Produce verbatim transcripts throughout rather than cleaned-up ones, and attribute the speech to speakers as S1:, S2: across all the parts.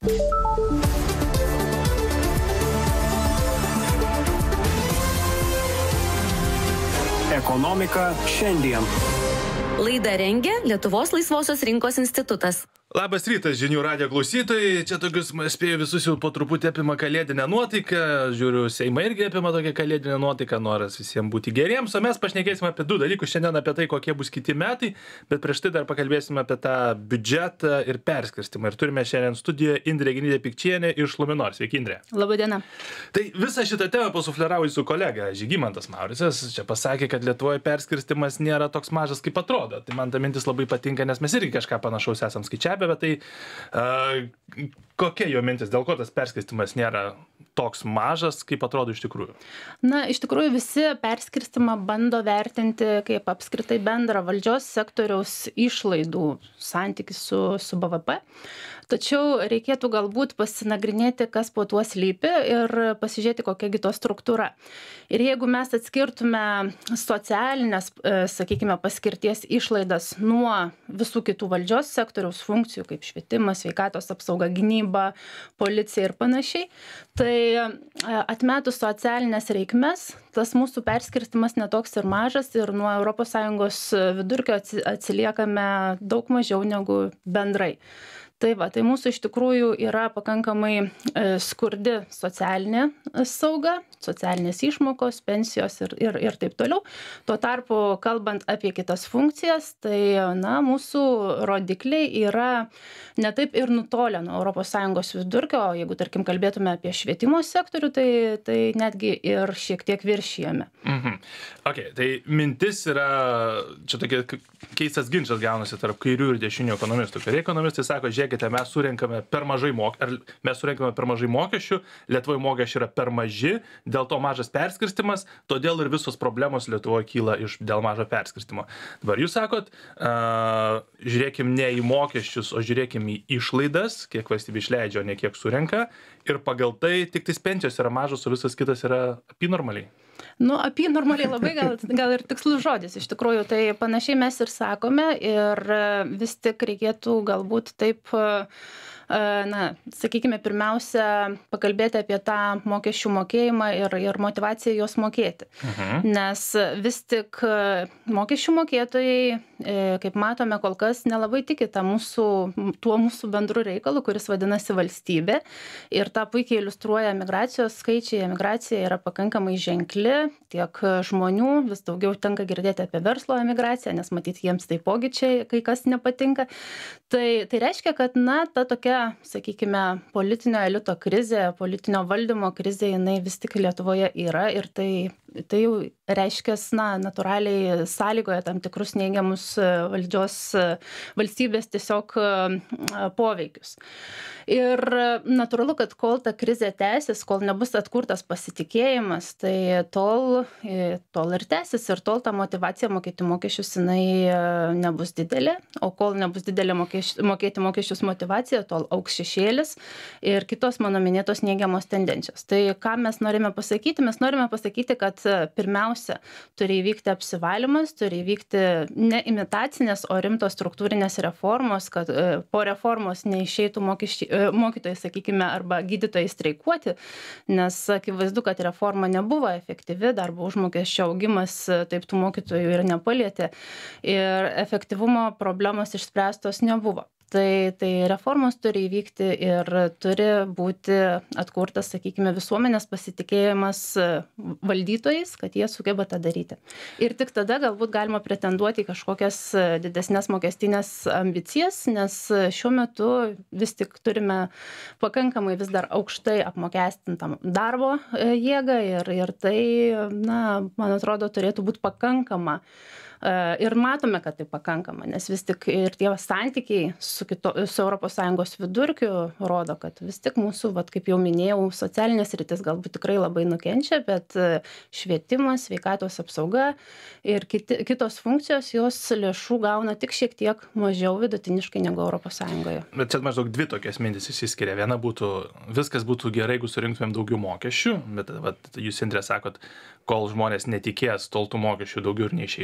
S1: Ekonomika šiandien.
S2: Laidą rengia Lietuvos laisvosios rinkos institutas.
S3: Labas rytas, žinių radijo klausytojai. Čia tokius, spėjau, visus jau po truputį apima kalėdinę nuotaiką. Žiūriu, Seimą irgi apima tokią kalėdinę nuotaiką, noras visiems būti geriems. O mes pašnekėsime apie du dalykus šiandien, apie tai, kokie bus kiti metai, bet prieš tai dar pakalbėsime apie tą biudžetą ir perskirstimą. Ir turime šiandien studijoje Indrė Genytė-Pikčienė iš Luminor. Sveiki, Indrė.
S2: Labadiena.
S3: Tai visą šitą temą pasufleravo su kolega Žygimantas Mauricas. Čia pasakė, kad Lietuvoje perskirstimas nėra toks mažas, kaip atrodo. Tai man ta mintis labai patinka, nes mes irgi kažką panašaus esam skaičiavę. Bet tai uh, kokia jo mintis, dėl ko tas perskirstimas nėra toks mažas, kaip atrodo iš tikrųjų?
S4: Na, iš tikrųjų visi perskirstimą bando vertinti kaip apskritai bendrą valdžios sektoriaus išlaidų santykį su, su B V P. Tačiau reikėtų galbūt pasinagrinėti, kas po tuo slypi ir pasižiūrėti, kokiagi to struktūra. Ir jeigu mes atskirtume socialinės, sakykime, paskirties išlaidas nuo visų kitų valdžios sektoriaus funkcijų, kaip švietimas, sveikatos apsauga, gynyba, policija ir panašiai, tai atmetus socialinės reikmes, tas mūsų perskirstimas netoks ir mažas ir nuo Europos Sąjungos vidurkio atsiliekame daug mažiau negu bendrai. Tai va, tai mūsų iš tikrųjų yra pakankamai e, skurdi socialinė sauga, socialinės išmokos, pensijos ir, ir, ir taip toliau. Tuo tarpu, kalbant apie kitas funkcijas, tai na, mūsų rodikliai yra netaip ir nutolę nuo Europos Sąjungos vidurkio, o jeigu, tarkim, kalbėtume apie švietimo sektorių, tai, tai netgi ir šiek tiek viršijame.
S3: Mhm. Ok, tai mintis yra, čia tokia keistas ginčas gaunasi tarp kairių ir dešinių ekonomistų. Kairiai ekonomistai sako, žiūrėkite, mes surenkame per mažai mokesčių, ar mes surenkame per mažai mokesčių, Lietuvoje mokesčiai yra per maži, dėl to mažas perskirstimas, todėl ir visos problemos Lietuvoje kyla iš dėl mažo perskirstimo. Dabar jūs sakot, uh, žiūrėkim ne į mokesčius, o žiūrėkim į išlaidas, kiek valstybė išleidžia, o ne kiek surenka, ir pagal tai tik tais pensijos yra mažos, o visas kitas yra apinormaliai.
S4: Nu, apie normaliai labai gal, gal ir tikslus žodis. Iš tikrųjų, tai panašiai mes ir sakome ir vis tik reikėtų galbūt taip, na, sakykime, pirmiausia, pakalbėti apie tą mokesčių mokėjimą ir, ir motivaciją juos mokėti. Mhm. Nes vis tik mokesčių mokėtojai, kaip matome, kol kas nelabai tiki tą mūsų, tuo mūsų bendru reikalu, kuris vadinasi valstybė. Ir tą puikiai iliustruoja migracijos skaičiai. Emigracija yra pakankamai ženkli, tiek žmonių, vis daugiau tenka girdėti apie verslo emigraciją, nes matyti jiems taipogi čia kai kas nepatinka. Tai, tai reiškia, kad na, ta tokia, sakykime, politinio elito krizė, politinio valdymo krizė, jinai vis tik Lietuvoje yra ir tai, tai jau reiškia, na, natūraliai sąlygoja tam tikrus neigiamus valdžios valstybės tiesiog poveikius. Ir natūralu, kad kol ta krizė tęsis, kol nebus atkurtas pasitikėjimas, tai tol, tol ir tęsis ir tol ta motivacija mokėti mokesčius jinai nebus didelė, o kol nebus didelė mokeš, mokėti mokesčius motivacija, tol auks šešėlis ir kitos mano minėtos neigiamos tendencijos. Tai ką mes norime pasakyti? Mes norime pasakyti, kad pirmiausia turi įvykti apsivalymas, turi įvykti ne imitacinės, o rimtos struktūrinės reformos, kad po reformos neišeitų mokesčiai mokytojai, sakykime, arba gydytojai streikuoti, nes akivaizdu, kad reforma nebuvo efektyvi, darbo užmokesčio augimas taip tų mokytojų ir nepalietė ir efektyvumo problemos išspręstos nebuvo. Tai, tai reformos turi įvykti ir turi būti atkurtas, sakykime, visuomenės pasitikėjimas valdytojais, kad jie sugeba tą daryti. Ir tik tada galbūt galima pretenduoti į kažkokias didesnės mokestinės ambicijas, nes šiuo metu vis tik turime pakankamai vis dar aukštai apmokestintam darbo jėgą ir, ir tai, na, man atrodo, turėtų būti pakankama. Ir matome, kad tai pakankama, nes vis tik ir tie santykiai su, kito, su Europos Sąjungos vidurkiu rodo, kad vis tik mūsų, vat, kaip jau minėjau, socialinės rytis galbūt tikrai labai nukenčia, bet švietimas, sveikatos apsauga ir kiti, kitos funkcijos, jos lėšų gauna tik šiek tiek mažiau vidutiniškai negu Europos Sąjungoje.
S3: Bet čia maždaug dvi tokias mintis išsiskiria. Viena būtų, viskas būtų gerai, jeigu surinktumėm daugiau mokesčių, bet vat, jūs, Indrė, sakot, kol žmonės netikės, tol tų mokesčių daugiau ir neišeis surinkti.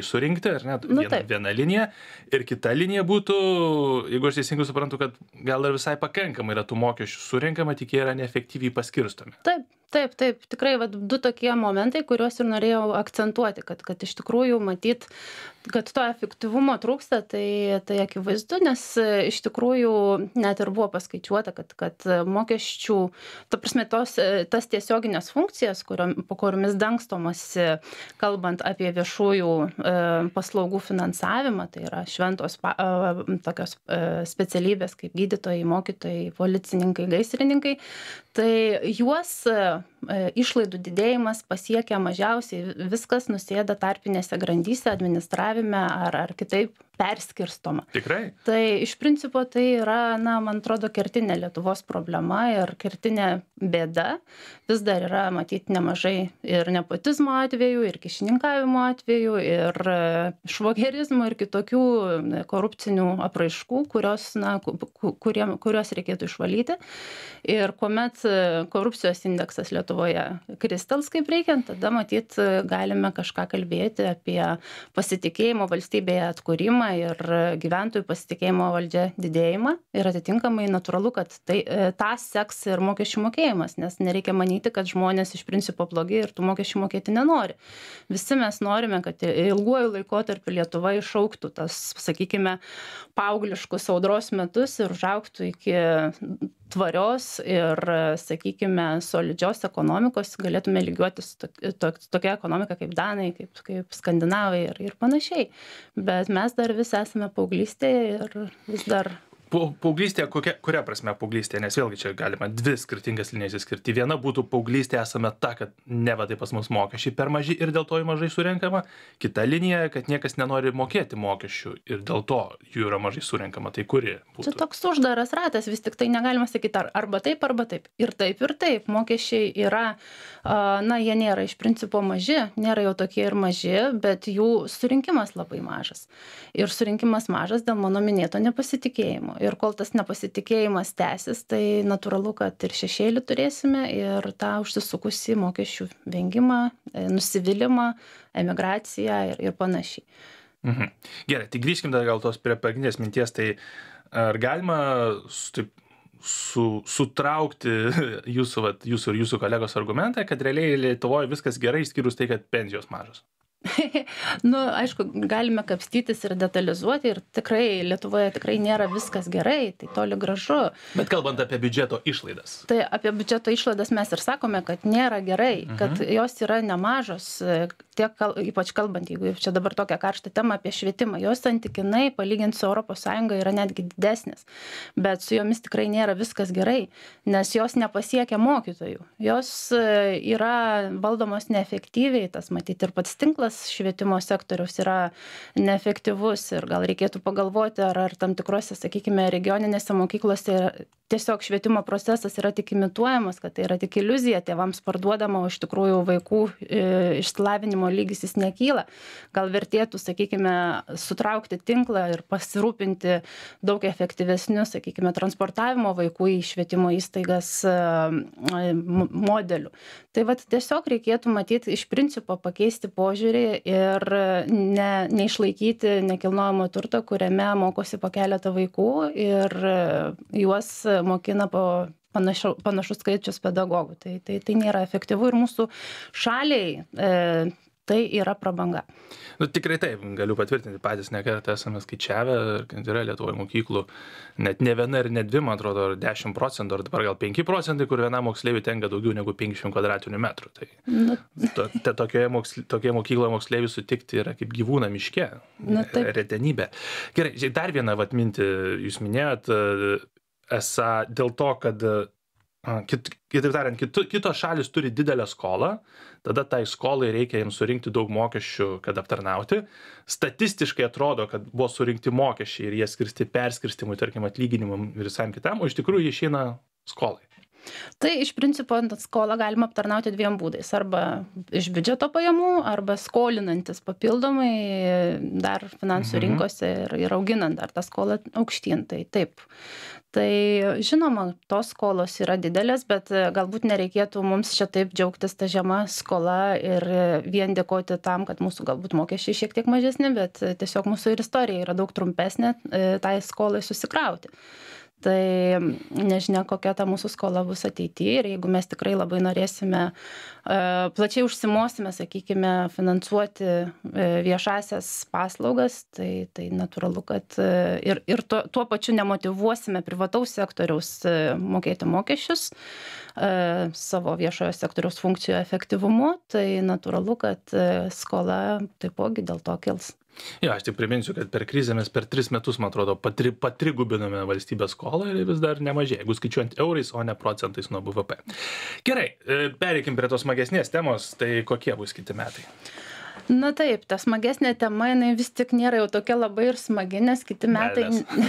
S3: pusė, ar ne?
S4: Nu,
S3: Viena,
S4: taip.
S3: viena linija. Ir kita linija būtų, jeigu aš teisingai suprantu, kad gal ir visai pakankamai yra tų mokesčių surinkama, tik jie yra neefektyviai paskirstomi.
S4: Taip, taip, taip. Tikrai vat, du tokie momentai, kuriuos ir norėjau akcentuoti, kad, kad iš tikrųjų matyt, kad to efektyvumo trūksta, tai, tai akivaizdu, nes iš tikrųjų net ir buvo paskaičiuota, kad, kad mokesčių, ta prasme, tos, tas tiesioginės funkcijas, kuriom, po kuriomis dangstomasi, kalbant apie viešųjų e, paslaugų finansavimą, tai yra šventos pa, e, tokios e, specialybės kaip gydytojai, mokytojai, policininkai, gaisrininkai, tai juos e, išlaidų didėjimas pasiekia mažiausiai, viskas nusėda tarpinėse grandyse, administravime ar, ar kitaip perskirstoma.
S3: Tikrai?
S4: Tai iš principo tai yra, na, man atrodo, kertinė Lietuvos problema ir kertinė bėda. Vis dar yra matyti nemažai ir nepotizmo atvejų, ir kišininkavimo atvejų, ir švogerizmo, ir kitokių korupcinių apraiškų, kurios, na, kuriem, kurios reikėtų išvalyti. Ir kuomet korupcijos indeksas Lietuvoje kristals kaip reikiant, tada matyt galime kažką kalbėti apie pasitikėjimo valstybėje atkūrimą ir gyventojų pasitikėjimo valdžia didėjimą. Ir atitinkamai natūralu, kad tai, tą seks ir mokesčių mokėjimas, nes nereikia manyti, kad žmonės iš principo blogi ir tų mokesčių mokėti nenori. Visi mes norime, kad ilguoju laikotarpiu Lietuva išauktų tas, sakykime, paaugliškus audros metus ir užaugtų iki tvarios ir, sakykime, solidžios ekonomikos, galėtume lygiuotis to, to, tokia ekonomika kaip Danai, kaip, kaip Skandinavai ir, ir panašiai. Bet mes dar vis esame paauglystėje ir vis dar...
S3: Paauglystė, kokia, kuria prasme paauglystė, nes vėlgi čia galima dvi skirtingas linijas įskirti. Viena būtų paauglystė esame ta, kad neva tai pas mus mokesčiai per maži ir dėl to jų mažai surenkama. Kita linija, kad niekas nenori mokėti mokesčių ir dėl to jų yra mažai surenkama. Tai kuri būtų?
S4: Čia toks uždaras ratas, vis tik tai negalima sakyti arba taip, arba taip. Ir taip, ir taip. Mokesčiai yra, na, jie nėra iš principo maži, nėra jau tokie ir maži, bet jų surinkimas labai mažas. Ir surinkimas mažas dėl mano minėto nepasitikėjimo. Ir kol tas nepasitikėjimas tęsis, tai natūralu, kad ir šešėlį turėsime ir tą užsisukusi mokesčių vengimą, nusivylimą, emigraciją ir, ir panašiai.
S3: Mhm. Gerai, tai grįžkim dar gal tos prie pagrindinės minties, tai ar galima taip, su, sutraukti jūsų, vat, jūsų ir jūsų kolegos argumentą, kad realiai Lietuvoje viskas gerai, išskyrus tai, kad pensijos mažos?
S4: Nu, aišku, galime kapstytis ir detalizuoti ir tikrai Lietuvoje tikrai nėra viskas gerai, tai toli gražu.
S3: Bet kalbant apie biudžeto išlaidas.
S4: Tai apie biudžeto išlaidas mes ir sakome, kad nėra gerai, mhm. kad jos yra nemažos, tiek, ypač kalbant, jeigu čia dabar tokią karštą temą apie švietimą, jos santykinai palyginti su Europos Sąjunga yra netgi didesnės, bet su jomis tikrai nėra viskas gerai, nes jos nepasiekia mokytojų, jos yra valdomos neefektyviai, tas matyti ir pats tinklas švietimo sektoriaus yra neefektyvus ir gal reikėtų pagalvoti, ar, ar tam tikrose, sakykime, regioninėse mokyklose yra, tiesiog švietimo procesas yra tik imituojamas, kad tai yra tik iliuzija, tėvams parduodama, o iš tikrųjų vaikų e, išsilavinimo lygis jis nekyla. Gal vertėtų, sakykime, sutraukti tinklą ir pasirūpinti daug efektyvesniu, sakykime, transportavimo vaikų į švietimo įstaigas e, modeliu. Tai vat tiesiog reikėtų matyti iš principo pakeisti požiūrį ir ne, neišlaikyti nekilnojamo turto, kuriame mokosi po keletą vaikų ir juos mokina po panašu, panašus skaičius pedagogų. Tai, tai, tai nėra efektyvu ir mūsų šaliai e, tai yra prabanga.
S3: Nu, tikrai taip, galiu patvirtinti, patys nekartą esame skaičiavę, kad yra Lietuvoje mokyklų net ne viena ir ne dvi, man atrodo, dešimt procentų, ar dabar gal penki procentai, kur vienam moksleiviui tenka daugiau negu penkiasdešimt kvadratinių metrų. Tai
S4: nu,
S3: to, te, tokioje, moksl, tokioje mokykloje moksleiviui sutikti yra kaip gyvūną miške,
S4: nu,
S3: retenybė. Gerai, dar vieną vat mintį jūs minėjot, esą dėl to, kad Kit, kitaip tariant, kit, kitos šalis turi didelę skolą, tada tai skolai reikia jiems surinkti daug mokesčių, kad aptarnauti. Statistiškai atrodo, kad buvo surinkti mokesčiai ir jie skirsti perskirstimui, tarkim, atlyginimam ir visam kitam, o iš tikrųjų jie išeina skolai.
S4: Tai iš principo skolą galima aptarnauti dviem būdais. Arba iš biudžeto pajamų, arba skolinantis papildomai dar finansų
S3: Mhm.
S4: rinkose ir, ir auginant dar tą skolą aukštyn. Tai taip. Tai žinoma, tos skolos yra didelės, bet galbūt nereikėtų mums čia taip džiaugtis tą žemą skolą ir vien dėkoti tam, kad mūsų galbūt mokesčiai šiek tiek mažesni, bet tiesiog mūsų ir istorija yra daug trumpesnė tai skolai susikrauti. Tai nežinia, kokia ta mūsų skola bus ateityje ir jeigu mes tikrai labai norėsime, plačiai užsimosime, sakykime, finansuoti viešasias paslaugas, tai, tai natūralu, kad ir, ir tuo, tuo pačiu nemotyvuosime privataus sektoriaus mokėti mokesčius savo viešojo sektoriaus funkcijų efektyvumu, tai natūralu, kad skola taipogi dėl to kils.
S3: Jo, aš tik priminsiu, kad per krizę mes per tris metus, man atrodo, patri, patrigubinome valstybės skolą ir vis dar nemažai, jeigu skaičiuojant eurais, o ne procentais nuo B V P. Gerai, pereikim prie tos smagesnės temos, tai kokie bus kiti metai?
S4: Na taip, ta smagesnė tema, jinai vis tik nėra jau tokia labai ir smagi, nes kiti metai,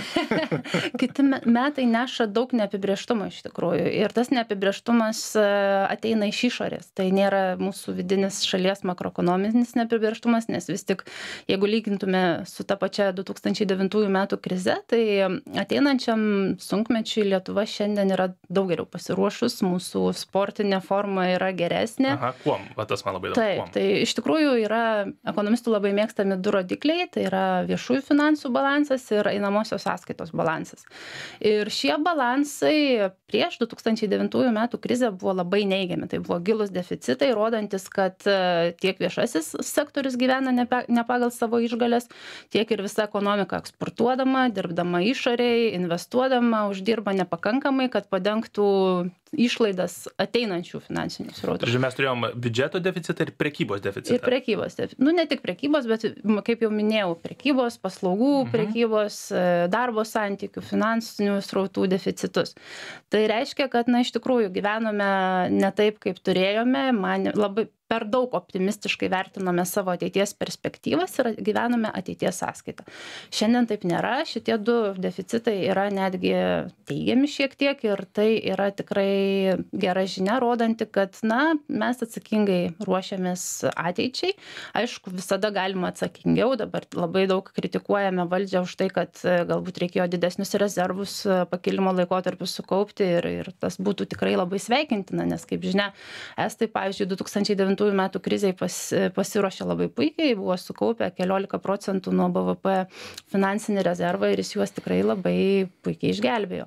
S4: kiti metai neša daug neapibrėžtumo iš tikrųjų. Ir tas neapibrėžtumas ateina iš išorės. Tai nėra mūsų vidinis šalies makroekonominis neapibrėžtumas, nes vis tik, jeigu lygintume su ta pačia du tūkstančiai devintųjų metų krize, tai ateinančiam sunkmečiui Lietuva šiandien yra daug geriau pasiruošus, mūsų sportinė forma yra geresnė.
S3: Aha, kuom? Va, tas man labai daug.
S4: Taip, tai iš tikrųjų yra ekonomistų labai mėgstami du rodikliai, tai yra viešųjų finansų balansas ir einamosios sąskaitos balansas. Ir šie balansai prieš du tūkstančiai devintųjų metų krizę buvo labai neigiami. Tai buvo gilus deficitai, rodantis, kad tiek viešasis sektorius gyvena ne pagal savo išgalės, tiek ir visa ekonomika eksportuodama, dirbdama išoriai, investuodama, uždirba nepakankamai, kad padengtų išlaidas ateinančių finansinių srautų.
S3: Ir mes turėjom biudžeto deficitą ir prekybos deficitą.
S4: Ir prekybos. Nu, ne tik prekybos, bet, kaip jau minėjau, prekybos, paslaugų, mhm. prekybos, darbo santykių, finansinių srautų deficitus. Tai reiškia, kad, na, iš tikrųjų gyvenome ne taip, kaip turėjome, man labai per daug optimistiškai vertinome savo ateities perspektyvas ir gyvenome ateities sąskaitą. Šiandien taip nėra, šitie du deficitai yra netgi teigiami šiek tiek ir tai yra tikrai gera žinia, rodanti, kad, na, mes atsakingai ruošiamės ateičiai. Aišku, visada galima atsakingiau, dabar labai daug kritikuojame valdžią už tai, kad galbūt reikėjo didesnius rezervus pakilimo laikotarpiu sukaupti ir, ir tas būtų tikrai labai sveikintina, nes, kaip žinia, estai, pavyzdžiui, du tūkstančiai devintųjų metų krizei pas, pasiruošė labai puikiai, buvo sukaupę keliolika procentų nuo B V P finansinį rezervą ir jis juos tikrai labai puikiai išgelbėjo.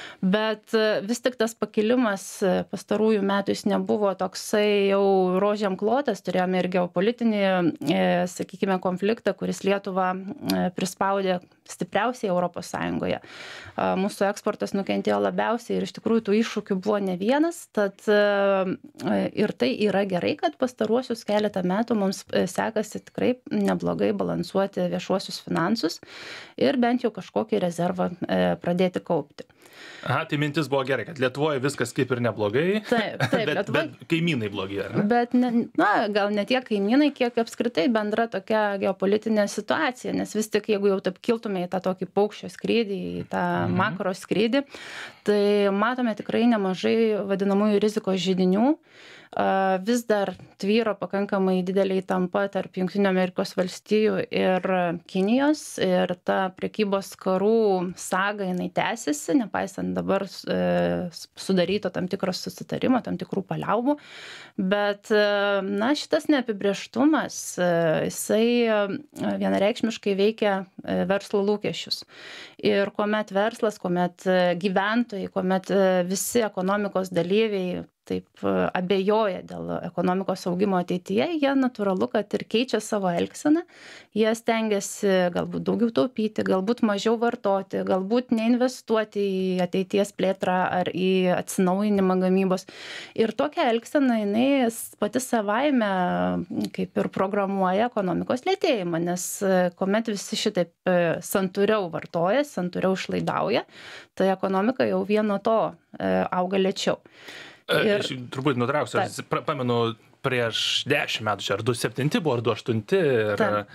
S4: Bet vis tik tas pakilimas pastarųjų metų jis nebuvo toksai jau rožėm klotas, turėjome ir geopolitinį, sakykime, konfliktą, kuris Lietuvą prispaudė stipriausiai Europos Sąjungoje. Mūsų eksportas nukentėjo labiausiai ir iš tikrųjų tų iššūkių buvo ne vienas, tad ir tai yra gerai, kad pastaruosius keletą metų mums sekasi tikrai neblogai balansuoti viešuosius finansus ir bent jau kažkokį rezervą pradėti kaupti.
S3: Aha, tai mintis buvo gerai, kad Lietuvoje viskas kaip ir neblogai,
S4: taip, taip,
S3: bet,
S4: Lietuvoje,
S3: bet kaimynai blogi, ar ne?
S4: Bet, ne, na, gal ne tiek kaimynai, kiek apskritai bendra tokia geopolitinė situacija, nes vis tik, jeigu jau taip kiltume į tą tokį paukščio skrydį, į tą mhm. makro skrydį, tai matome tikrai nemažai vadinamųjų rizikos židinių. Vis dar tvyro pakankamai didelė įtampa tarp Jungtinių Amerikos valstijų ir Kinijos ir ta prekybos karų saga jinai tęsiasi, nepaisant dabar sudaryto tam tikro susitarimo, tam tikrų paliaubų. Bet, na, šitas neapibrėžtumas, jisai vienareikšmiškai veikia verslo lūkesčius. Ir kuomet verslas, kuomet gyventojai, kuomet visi ekonomikos dalyviai taip abejoja dėl ekonomikos augimo ateityje, jie natūralu, kad ir keičia savo elgseną, jie stengiasi galbūt daugiau taupyti, galbūt mažiau vartoti, galbūt neinvestuoti į ateities plėtrą ar į atsinaujinimą gamybos. Ir tokia elgsena, jinai pati savaime kaip ir programuoja ekonomikos lėtėjimą, nes kuomet visi šitaip santūriau vartoja, santūriau išlaidauja, tai ekonomika jau vien nuo to auga lėčiau.
S3: Ir... Aš turbūt nutrauksiu, aš pamenu prieš dešimt metų, čia ar du septinti buvo, ar du aštunti, ir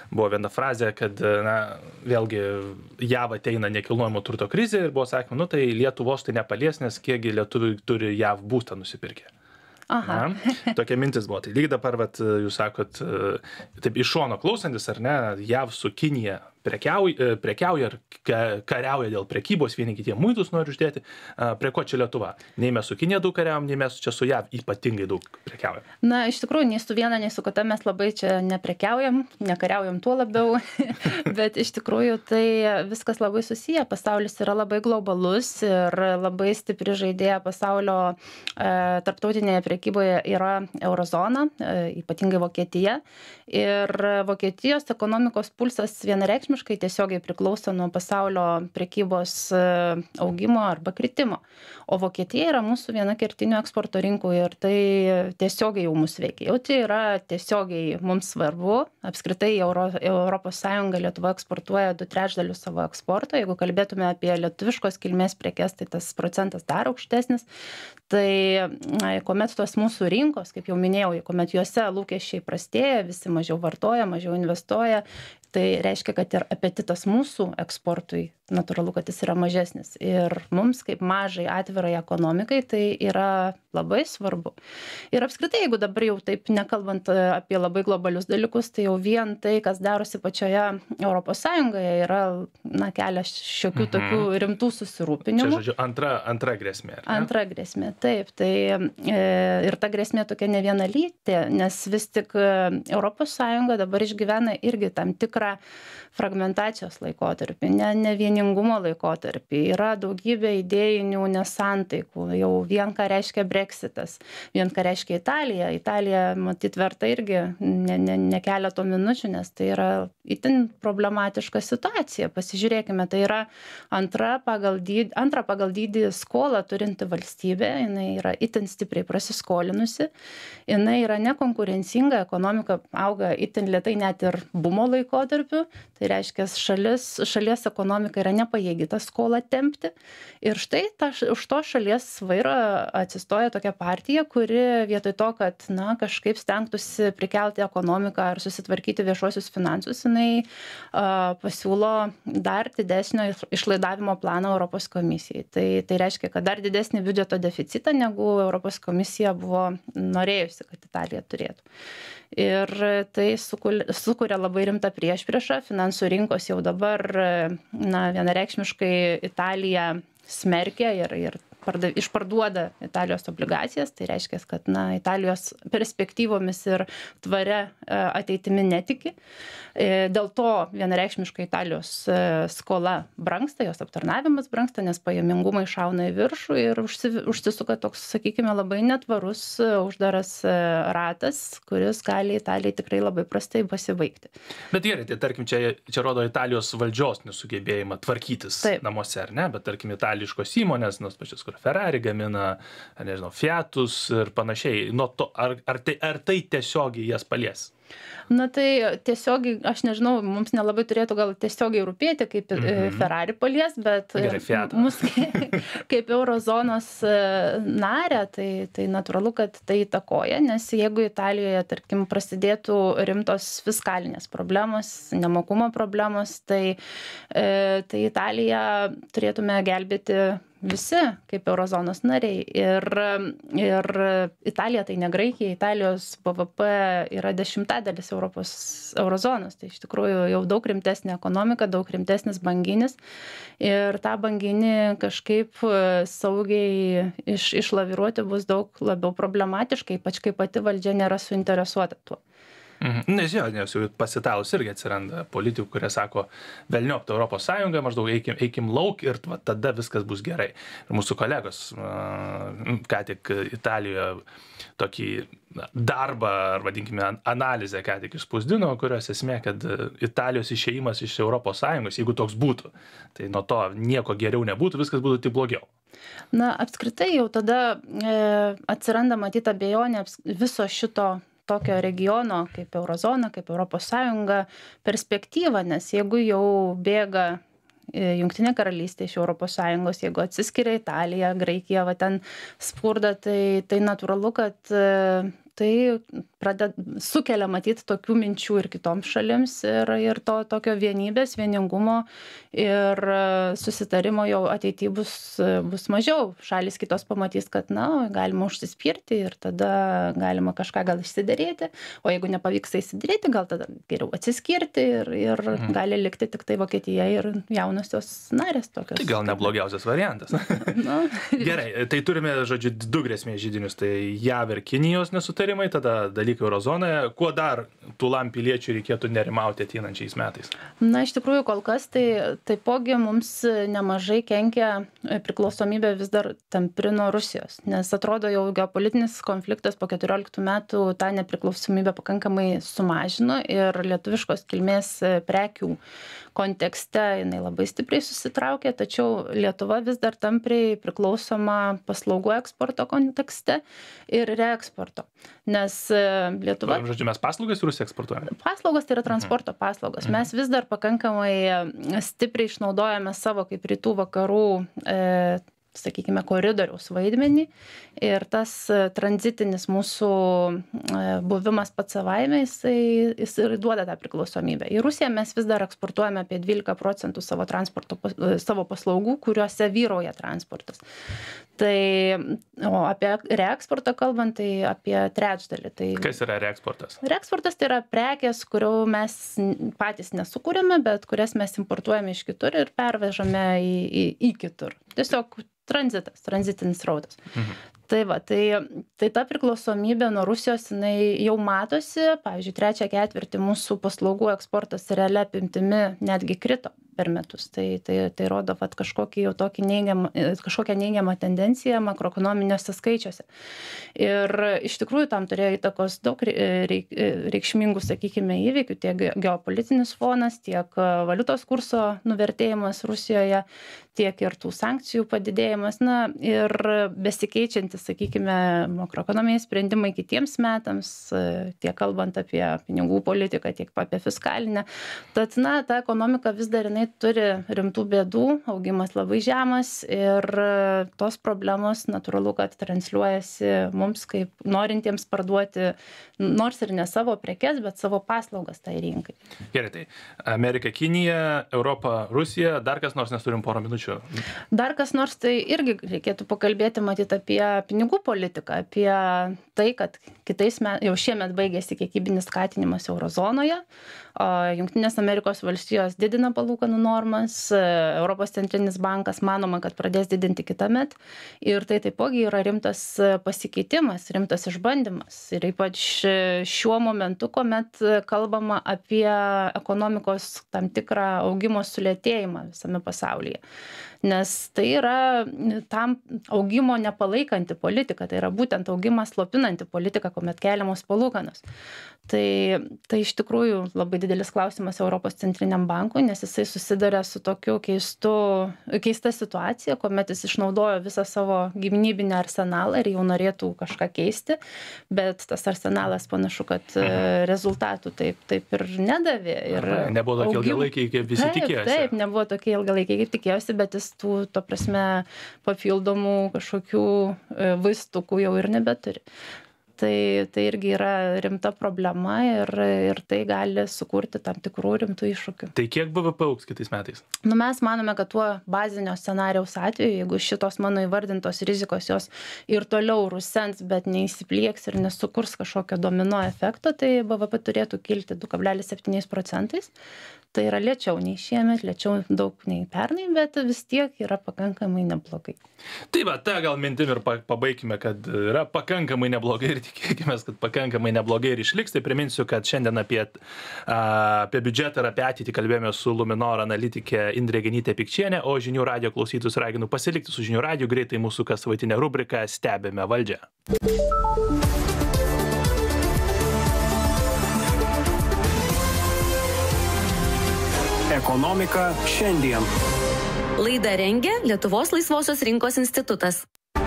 S3: buvo viena frazė, kad, na, vėlgi JAV ateina nekilnojamo turto krizė ir buvo sakoma, nu tai Lietuvos tai nepalies, nes kiekgi lietuviai turi JAV būstą nusipirkę.
S4: Aha.
S3: Na, tokia mintis buvo. Tai lygiai dabar, vat, jūs sakot, taip iš šono klausantis, ar ne, JAV su Kinija prekiauja, prekiauja ir kariauja dėl prekybos, vieni kitie muitus nori uždėti. Prie ko čia Lietuva? Nei mes su Kinija daug kariaujam, nei mes čia su JAV ypatingai daug prekiaujam.
S4: Na, iš tikrųjų, nei su viena, nei su kita mes labai čia neprekiaujam, nekariaujam tuo labiau, bet iš tikrųjų tai viskas labai susiję. Pasaulis yra labai globalus ir labai stipri žaidėja pasaulio e, tarptautinėje prekyboje yra Eurozona, e, ypatingai Vokietija. Ir Vokietijos ekonomikos pulsas vienareikšmiškai tiesiogiai priklauso nuo pasaulio prekybos augimo arba kritimo. O Vokietija yra mūsų viena kertinių eksporto rinkų ir tai tiesiogiai jau mus veikia. Jau tai yra tiesiogiai mums svarbu. Apskritai Euro, Europos Sąjunga Lietuva eksportuoja du trečdalius savo eksporto. Jeigu kalbėtume apie lietuviškos kilmės prekes, tai tas procentas dar aukštesnis. Tai kuomet tos mūsų rinkos, kaip jau minėjau, kuomet juose lūkesčiai prastėja, visi mažiau vartoja, mažiau investuoja, tai reiškia, kad ir apetitas mūsų eksportui natūralu, kad jis yra mažesnis. Ir mums, kaip mažai atvirai ekonomikai, tai yra labai svarbu. Ir apskritai, jeigu dabar jau taip nekalbant apie labai globalius dalykus, tai jau vien tai, kas darosi pačioje Europos Sąjungoje, yra, na, kelia šiokių mhm. tokių rimtų susirūpinimų.
S3: Čia, žodžiu, antra, antra grėsmė. Ar ne?
S4: Antra grėsmė, taip. Tai e, ir ta grėsmė tokia ne vienalytė, nes vis tik Europos Sąjunga dabar išgyvena irgi tam tikrą fragmentacijos laikotarpį, ne, ne vieningumo laikotarpį. Yra daugybė idėjinių nesantaikų, jau vien ką reiškia Brexitas, vien ką reiškia Italija. Italija, matyt, verta irgi ne, ne, ne keleto minučių, nes tai yra itin problematiška situacija. Pasižiūrėkime, tai yra antra pagal dydį, antra pagal dydį skolą turinti valstybė, jinai yra itin stipriai prasiskolinusi, jinai yra nekonkurencinga, ekonomika auga itin lėtai net ir bumo laikotarpiu. Tai reiškia, šalis, šalies ekonomika yra nepajėgi tą skolą tempti. Ir štai ta, už to šalies vairo atsistoja tokia partija, kuri vietoj to, kad na, kažkaip stengtųsi prikelti ekonomiką ar susitvarkyti viešuosius finansus, jinai a, pasiūlo dar didesnio išlaidavimo planą Europos komisijai. Tai, tai reiškia, kad dar didesnį biudžeto deficitą, negu Europos komisija buvo norėjusi, kad Italija turėtų. Ir tai sukuria labai rimtą priešpriešą. Finansų rinkos jau dabar, na, vienareikšmiškai Italiją smerkia ir, ir pardav, išparduoda Italijos obligacijas. Tai reiškia, kad, na, Italijos perspektyvomis ir tvaria ateitimi netiki. Dėl to vienareikšmiškai Italijos skola brangsta, jos aptarnavimas brangsta, nes pajamingumai šauna į viršų ir užsisuka toks, sakykime, labai netvarus uždaras ratas, kuris gali Italijai tikrai labai prastai pasibaigti.
S3: Bet gerai, tai tarkim, čia, čia rodo Italijos valdžios nesugebėjimą tvarkytis Taip. namuose, ar ne? Bet tarkim, itališkos įmonės, nors pačios, kur Ferrari gamina, nežinau, Fiatus ir panašiai, nuo to, ar, ar, tai, ar tai tiesiogiai jas palies?
S4: Na tai tiesiogiai, aš nežinau, mums nelabai turėtų gal tiesiogiai rūpėti, kaip mm-hmm. Ferrari palies, bet
S3: Gerai,
S4: mus kaip, kaip Eurozonos narė, tai, tai natūralu, kad tai įtakoja, nes jeigu Italijoje, tarkim, prasidėtų rimtos fiskalinės problemos, nemokumo problemos, tai, tai Italiją turėtume gelbėti visi kaip Eurozonos nariai. Ir, ir Italija tai ne Graikija, Italijos B V P yra dešimtadalis Europos Eurozonos. Tai iš tikrųjų jau daug rimtesnė ekonomika, daug rimtesnis banginis. Ir tą banginį kažkaip saugiai iš, išlaviruoti bus daug labiau problematiškai, ypač kai pati valdžia nėra suinteresuota tuo.
S3: Mhm. Nes jo, nes jau pasitalus irgi atsiranda politikų, kurie sako, velniop, Europos Sąjunga, maždaug eikim, eikim lauk ir va, tada viskas bus gerai. Ir mūsų kolegos, ką tik Italijoje tokį darbą, ar vadinkime analizę, ką tik išspausdino, kurios esmė, kad Italijos išėjimas iš Europos Sąjungos, jeigu toks būtų, tai nuo to nieko geriau nebūtų, viskas būtų tik blogiau.
S4: Na, apskritai jau tada e, atsiranda matyt abejonė viso šito tokio regiono kaip Eurozona, kaip Europos Sąjunga perspektyva, nes jeigu jau bėga Jungtinė karalystė iš Europos Sąjungos, jeigu atsiskiria Italija, Graikija, va ten spurda, tai, tai natūralu, kad tai pradeda, sukelia matyti tokių minčių ir kitoms šalims ir, ir to tokio vienybės, vieningumo ir susitarimo jau ateityje bus, bus mažiau. Šalis kitos pamatys, kad, na, galima užsispirti ir tada galima kažką gal išsiderėti, o jeigu nepavyksta išsiderėti, gal tada geriau atsiskirti ir, ir mhm. gali likti tik tai Vokietija ir jaunosios narės tokios.
S3: Tai gal neblogiausias variantas.
S4: Nu,
S3: Gerai, tai turime, žodžiu, du grėsmės židinius, tai J A V ir Kinijos nesutarimai, tada dalykai eurozonoje. Kuo dar tūlam piliečių reikėtų nerimauti ateinančiais metais?
S4: Na, iš tikrųjų, kol kas tai taipogi mums nemažai kenkia priklausomybė vis dar tampri nuo Rusijos, nes atrodo jau geopolitinis konfliktas po keturioliktų metų tą nepriklausomybę pakankamai sumažino ir lietuviškos kilmės prekių kontekste jinai labai stipriai susitraukė, tačiau Lietuva vis dar tampriai priklausoma paslaugų eksporto kontekste ir reeksporto. Nes Lietuva...
S3: Žodžiu, mes paslaugas Rusija eksportuojame?
S4: Paslaugos tai yra transporto paslaugos. Mes vis dar pakankamai stipriai išnaudojame savo kaip rytų vakarų e, sakykime, koridoriaus vaidmenį ir tas tranzitinis mūsų buvimas pats savaime, jisai, jisai duoda tą priklausomybę. Į Rusiją mes vis dar eksportuojame apie dvylika procentų savo, transporto, savo paslaugų, kuriuose vyrauja transportas. Tai, o apie reeksportą kalbant, tai apie trečdalį. Tai...
S3: Kas yra reeksportas?
S4: Reeksportas tai yra prekės, kurių mes patys nesukūrėme, bet kurias mes importuojame iš kitur ir pervežame į, į, į kitur. Tiesiog tranzitas, tranzitinis rautas. Mhm. Tai va, tai, tai ta priklausomybė nuo Rusijos, jinai jau matosi, pavyzdžiui, trečią ketvirtį mūsų paslaugų eksportas realia apimtimi netgi krito per metus. Tai, tai, tai rodo vat, kažkokį jau tokį neigiamą, kažkokią neigiamą tendenciją makroekonominiuose skaičiuose. Ir iš tikrųjų tam turėjo įtakos daug reik, reikšmingų, sakykime, įvykių, tiek geopolitinis fonas, tiek valiutos kurso nuvertėjimas Rusijoje, tiek ir tų sankcijų padidėjimas, na ir besikeičiantis, sakykime, makroekonominiai sprendimai kitiems metams, tiek kalbant apie pinigų politiką, tiek apie fiskalinę. Tad, na, ta ekonomika vis dar jinai turi rimtų bėdų, augimas labai žemas ir tos problemos natūralu, kad transliuojasi mums kaip norintiems parduoti, nors ir ne savo prekes, bet savo paslaugas tai rinkai.
S3: Gerai, tai Amerika, Kinija, Europa, Rusija, dar kas nors, nes turim porą minučių.
S4: Dar kas nors, tai irgi reikėtų pakalbėti, matyti, apie pinigų politiką, apie tai, kad kitais met, jau šiemet baigėsi kiekybinis skatinimas eurozonoje, Jungtinės Amerikos valstijos didina palūkanų normas, Europos centrinis bankas manoma, kad pradės didinti kitąmet ir tai taipogi yra rimtas pasikeitimas, rimtas išbandymas ir ypač šiuo momentu, kuomet kalbama apie ekonomikos tam tikrą augimo sulėtėjimą visame pasaulyje. Nes tai yra tam augimo nepalaikanti politika, tai yra būtent augimą slopinanti politika, kuomet keliamos palūkanos. Tai, tai iš tikrųjų labai didelis klausimas Europos centriniam bankui, nes jisai susiduria su tokiu keistu, keista situacija, kuomet jis išnaudojo visą savo gynybinį arsenalą ir jau norėtų kažką keisti, bet tas arsenalas panašu, kad mhm. rezultatų taip, taip ir nedavė. Ir
S3: nebuvo tokie augim... ilgalaikiai, kaip visi
S4: taip,
S3: tikėjosi.
S4: Taip, nebuvo tokie ilgalaikiai, kaip tikėjosi, bet jis tų, to prasme, papildomų kažkokių vaistukų jau ir nebeturi. Tai, tai irgi yra rimta problema ir, ir tai gali sukurti tam tikrų rimtų iššūkių.
S3: Tai kiek B V P augs kitais metais?
S4: Nu, mes manome, kad tuo bazinio scenarijaus atveju, jeigu šitos mano įvardintos rizikos jos ir toliau rusens, bet neįsiplieks ir nesukurs kažkokio domino efekto, tai B V P turėtų kilti du kablelis septyni procentais. Tai yra lėčiau nei šiemet, lėčiau daug nei pernai, bet vis tiek yra pakankamai neblogai.
S3: Tai va, tą gal mintim ir pabaikime, kad yra pakankamai neblogai ir tikėkime, kad pakankamai neblogai ir išliks. Tai priminsiu, kad šiandien apie, apie biudžetą ir apie ateitį kalbėjome su Luminor analitikė Indrė Genytė-Pikčienė, o žinių radijo klausytus raginu pasilikti su žinių radiju, greitai mūsų kassavaitinė rubrika Stebime valdžią.
S1: Ekonomika šiandien.
S2: Laidą rengia Lietuvos laisvosios rinkos institutas.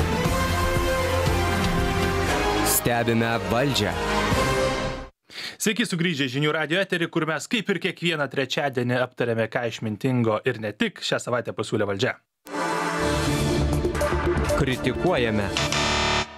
S5: Stebime valdžią.
S3: Sveiki sugrįžę žinių radijo eterį, kur mes kaip ir kiekvieną trečiadienį aptarėme, ką išmintingo ir ne tik šią savaitę pasiūlė valdžia.
S5: Kritikuojame.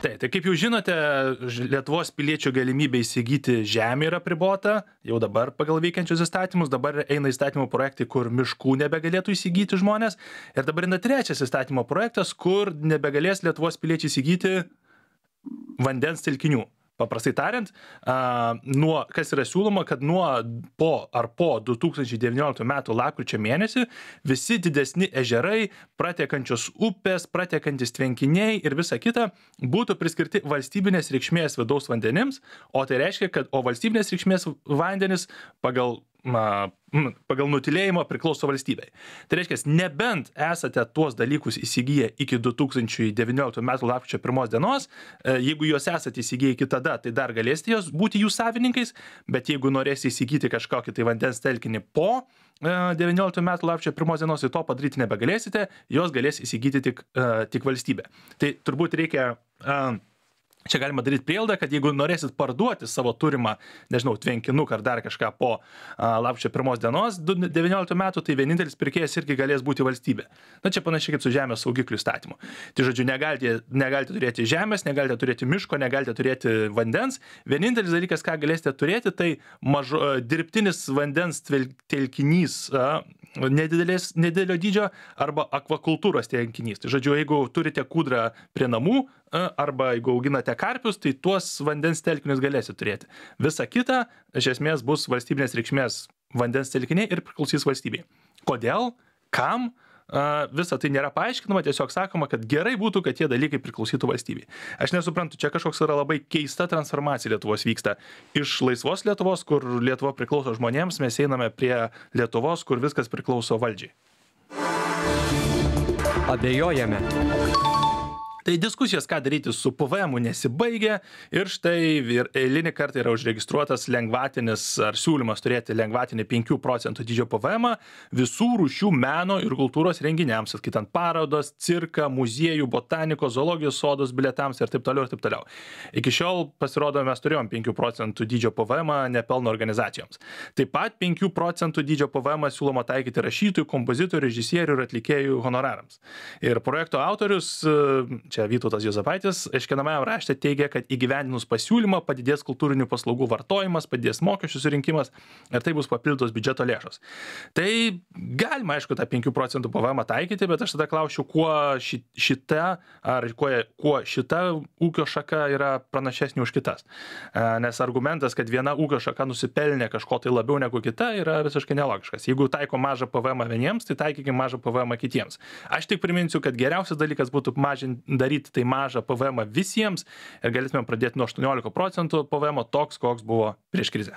S3: Taip, tai kaip jau žinote, Lietuvos piliečių galimybė įsigyti žemę yra apribota, jau dabar pagal veikiančius įstatymus, dabar eina įstatymo projektai, kur miškų nebegalėtų įsigyti žmonės, ir dabar eina trečias įstatymo projektas, kur nebegalės Lietuvos piliečiai įsigyti vandens telkinių. Paprastai tariant, a, nuo, kas yra siūloma, kad nuo po ar po du tūkstančiai devynioliktų metų lapkričio mėnesį visi didesni ežerai, pratekančios upės, pratekantis tvenkiniai ir visa kita būtų priskirti valstybinės reikšmės vidaus vandenims, o tai reiškia, kad o valstybinės reikšmės vandenis pagal na, pagal nutilėjimą priklauso valstybei. Tai reiškia, nebent esate tuos dalykus įsigiję iki du tūkstančiai devynioliktų metų lapkričio pirmos dienos, jeigu juos esate įsigiję iki tada, tai dar galėsite jos būti jų savininkais, bet jeigu norėsite įsigyti kažkokį tai vandens telkinį po devynioliktų metų lapkričio pirmos dienos, tai to padaryti nebegalėsite, jos galės įsigyti tik, tik valstybė. Tai turbūt reikia... Čia galima daryti prielaidą, kad jeigu norėsit parduoti savo turimą, nežinau, tvenkinuką ar dar kažką po lapkričio pirmos dienos devynioliktų metų, tai vienintelis pirkėjas irgi galės būti valstybė. Na čia panašiai kaip su žemės saugiklių įstatymu. Tai žodžiu, negalite, negalite turėti žemės, negalite turėti miško, negalite turėti vandens. Vienintelis dalykas, ką galėsite turėti, tai mažo, dirbtinis vandens telkinys, nedidelės, nedidelio dydžio arba akvakultūros tvenkinys. Tai žodžiu, jeigu turite kūdrą prie namų arba jeigu auginate karpius, tai tuos vandens telkinius galėsite turėti. Visa kita, iš esmės, bus valstybinės reikšmės vandens telkiniai ir priklausys valstybei. Kodėl? Kam? Visa tai nėra paaiškinama, tiesiog sakoma, kad gerai būtų, kad tie dalykai priklausytų valstybei. Aš nesuprantu, čia kažkoks yra labai keista transformacija Lietuvos vyksta. Iš laisvos Lietuvos, kur Lietuva priklauso žmonėms, mes einame prie Lietuvos, kur viskas priklauso valdžiai.
S5: Abejojame.
S3: Tai diskusijos, ką daryti su P V M-u, nesibaigia ir štai eilinį kartą yra užregistruotas lengvatinis ar siūlymas turėti lengvatinį penkių procentų dydžio P V M-ą visų rūšių meno ir kultūros renginiams, skaitant parodos, cirką, muziejų, botanikos, zoologijos sodus, bilietams ir taip toliau ir taip toliau. Iki šiol, pasirodo, mes turėjom penkių procentų dydžio P V M-ą nepelno organizacijoms. Taip pat penkių procentų dydžio P V M-ą siūloma taikyti rašytojų, kompozitorių, režisierių ir atlikėjų honorarams. Ir projekto autorius, čia Vytautas Juozapaitis, aiškinamajam rašte teigia, kad įgyvendinus pasiūlymą padidės kultūrinių paslaugų vartojimas, padidės mokesčių surinkimas ir tai bus papildytos biudžeto lėšos. Tai galima, aišku, tą penkių procentų P V M-ą taikyti, bet aš tada klausiu, kuo šita, ar kuo, kuo šita ūkio šaka yra pranašesnė už kitas. Nes argumentas, kad viena ūkio šaka nusipelnė kažko tai labiau negu kita, yra visiškai nelogiškas. Jeigu taiko mažą P V M-ą vieniems, tai taikykime mažą P V M-ą kitiems. Aš tik priminsiu, kad geriausias dalykas būtų mažinti daryti tai mažą P V M-ą visiems ir galėtume pradėti nuo aštuoniolikos procentų P V M-o toks, koks buvo prieš krizę.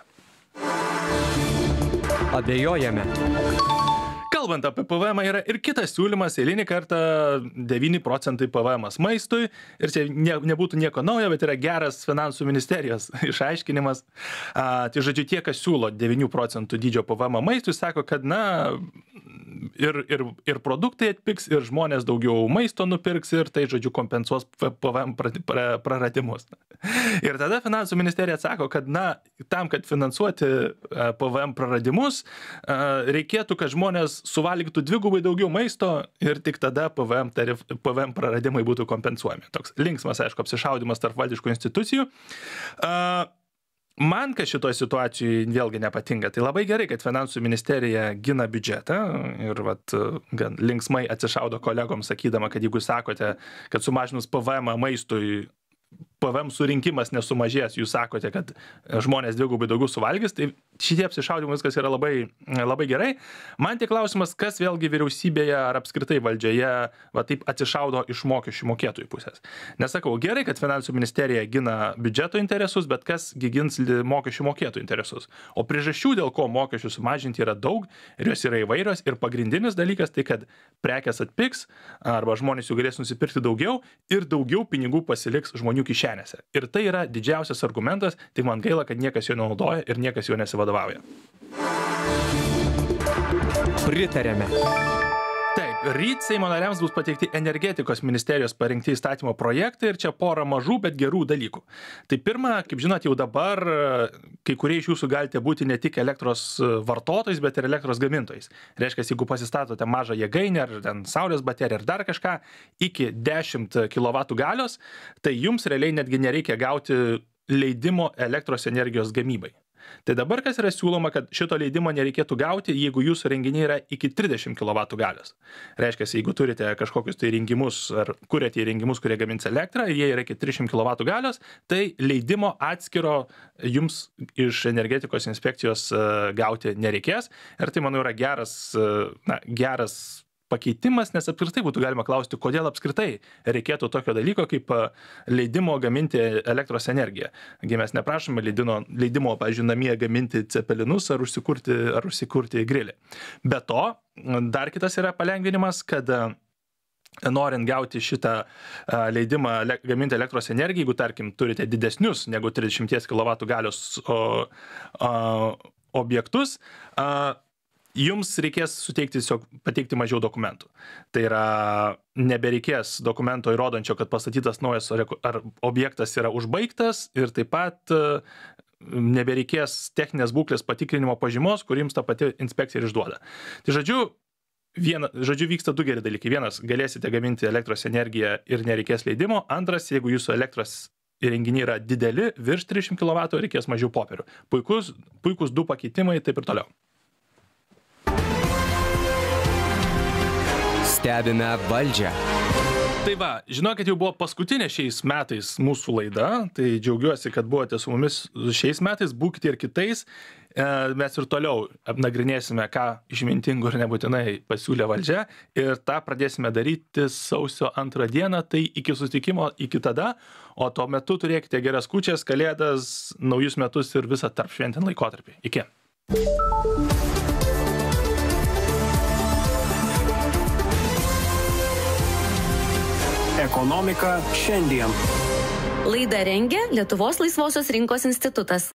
S5: Abejojame.
S3: Kalbant apie P V M-ą, yra ir kitas siūlymas, eilinį kartą devyni procentai P V M-as maistui ir čia ne, nebūtų nieko naujo, bet yra geras finansų ministerijos išaiškinimas. A, tai žodžiu, tie, kas siūlo devynių procentų dydžio P V M-ą maistui, sako, kad na, ir, ir, ir produktai atpigs, ir žmonės daugiau maisto nupirks, ir tai, žodžiu, kompensuos P V M praradimus. Ir tada finansų ministerija atsako, kad na, tam, kad finansuoti P V M praradimus, reikėtų, kad žmonės suvalgytų dvigubai daugiau maisto ir tik tada P V M, tarif, P V M praradimai būtų kompensuojami. Toks linksmas, aišku, apsišaudimas tarp valdiškų institucijų. Man, kas šitoje situacijoje vėlgi nepatinka, tai labai gerai, kad finansų ministerija gina biudžetą ir vat, gan linksmai atsišaudo kolegoms sakydama, kad jeigu sakote, kad sumažinus P V M maistui P V M surinkimas nesumažės, jūs sakote, kad žmonės dvigubai daugiau suvalgys, tai šitie apsišaudimai viskas yra labai, labai gerai. Man tik klausimas, kas vėlgi vyriausybėje ar apskritai valdžioje va, taip atsišaudo iš mokesčių mokėtojų pusės. Nesakau, gerai, kad finansų ministerija gina biudžeto interesus, bet kas gins mokesčių mokėtojų interesus. O priežasčių, dėl ko mokesčių sumažinti, yra daug ir jos yra įvairios. Ir pagrindinis dalykas tai, kad prekės atpigs arba žmonės jų galės nusipirkti daugiau ir daugiau pinigų pasiliks žmonių kišenėse. Ir tai yra didžiausias argumentas, tik man gaila, kad niekas jo nenaudoja ir niekas jo nesivadovauja.
S5: Pritarėme.
S3: Taip, Ryt Seimo nariams bus pateikti energetikos ministerijos parinkti įstatymo projektai ir čia pora mažų, bet gerų dalykų. Tai pirma, kaip žinot, jau dabar kai kurie iš jūsų galite būti ne tik elektros vartotojais, bet ir elektros gamintojais. Reiškia, jeigu pasistatote mažą jėgainę ar ten saulės bateriją ar dar kažką iki dešimt kilovatų galios, tai jums realiai netgi nereikia gauti leidimo elektros energijos gamybai. Tai dabar kas yra siūloma, kad šito leidimo nereikėtų gauti, jeigu jūsų renginiai yra iki trisdešimt kilovatų galios. Reiškia, jeigu turite kažkokius tai įrengimus ar kuriate įrengimus, kurie gamins elektrą ir jie yra iki trisdešimt kilovatų galios, tai leidimo atskiro jums iš energetikos inspekcijos gauti nereikės. Ir tai, manau, yra geras, na, geras pakeitimas, nes apskritai būtų galima klausti, kodėl apskritai reikėtų tokio dalyko kaip leidimo gaminti elektros energiją. Mes neprašome leidimo, leidimo pavyzdžiui, namie gaminti cepelinus ar užsikurti, ar užsikurti grilį. Be to, dar kitas yra palengvinimas, kad norint gauti šitą leidimą gaminti elektros energiją, jeigu, tarkim, turite didesnius negu trisdešimt kilovatų galios o, o, objektus, a, jums reikės suteikti tiesiog pateikti mažiau dokumentų. Tai yra, nebereikės dokumento įrodančio, kad pastatytas naujas ar objektas yra užbaigtas ir taip pat nebereikės techninės būklės patikrinimo pažymos, kur jums ta pati inspekcija ir išduoda. Tai žodžiu, viena, žodžiu vyksta du geri dalykai. Vienas, galėsite gaminti elektros energiją ir nereikės leidimo. Antras, jeigu jūsų elektros įrenginiai yra dideli, virš trisdešimt kilovatų, reikės mažiau popierių. Puikus, puikus du pakeitimai, taip ir toliau.
S5: Stebime valdžią.
S3: Tai va, žinokit, jau buvo paskutinė šiais metais mūsų laida, tai džiaugiuosi, kad buvote su mumis šiais metais, būkite ir kitais. Mes ir toliau apnagrinėsime, ką išmintingo ir nebūtinai pasiūlė valdžia ir tą pradėsime daryti sausio antrą dieną, tai iki susitikimo, iki tada, o tuo metu turėkite geras kūčias, kalėdas, naujus metus ir visą tarpšventinį laikotarpį. Iki.
S1: Ekonomika šiandien.
S2: Laidą rengia Lietuvos laisvosios rinkos institutas.